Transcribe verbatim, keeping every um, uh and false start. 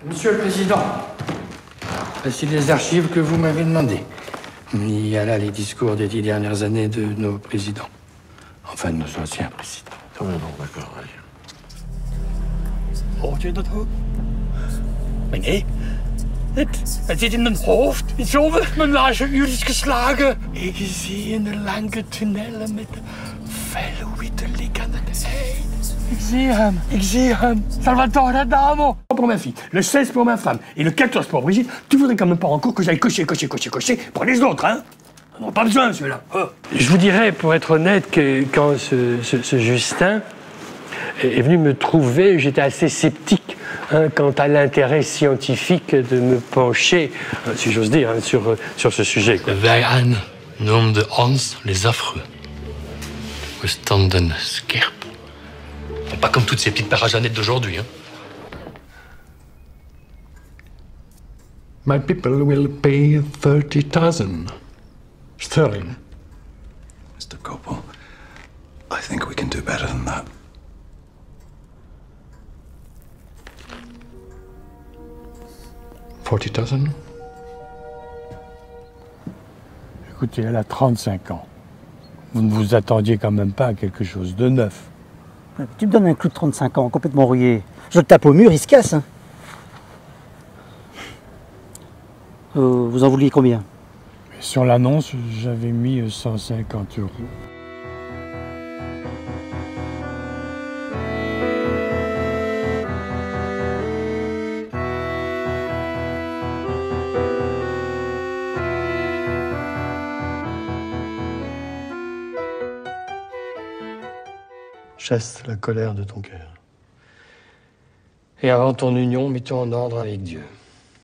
Monsieur le Président, voici les archives que vous m'avez demandées. Il y a là les discours des dix dernières années de nos présidents. Enfin, de nos anciens présidents. Ah oui, non, d'accord, allez. Hoort je dat ook? Meneer, het, het zit in mijn hoofd. Het is over. Mijn laatste uur is geslagen. Ik zie in de lange tunnelen met de felle witte lik aan het eind. Ik zie hem, ik zie hem. Salvatore Adamo. Pour ma fille, le seize pour ma femme et le quatorze pour Brigitte. Tu voudrais quand même pas encore que j'aille cocher, cocher, cocher, cocher pour les autres, hein? On n'a pas besoin, celui-là. Oh. Je vous dirais, pour être honnête, que quand ce, ce, ce Justin est venu me trouver, j'étais assez sceptique hein, quant à l'intérêt scientifique de me pencher, si j'ose dire, hein, sur, sur ce sujet. Wij aan noemden ons les affreux. We stonden scherp. Pas comme toutes ces petites parageanettes d'aujourd'hui. Hein. My people will pay thirty thousand sterling. Mister Copel, I think we can do better than that. Forty thousand? Écoutez, elle a trente-cinq ans. Vous ne vous attendiez quand même pas à quelque chose de neuf. Tu me donnes un clou de trente-cinq ans, complètement rouillé. Je le tape au mur, il se casse. Hein. Euh, vous en vouliez combien? Sur l'annonce, j'avais mis cent cinquante euros. Chasse la colère de ton cœur. Et avant ton union, mets-toi en ordre avec Dieu.